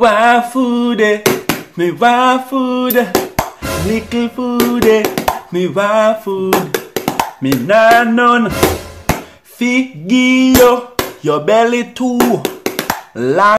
want food, me want food. Little food, me want food. Me nah none. Fi give you your belly too.